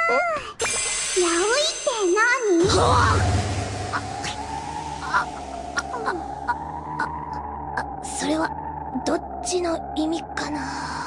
ヤオイって何？ それはどっちの意味かな。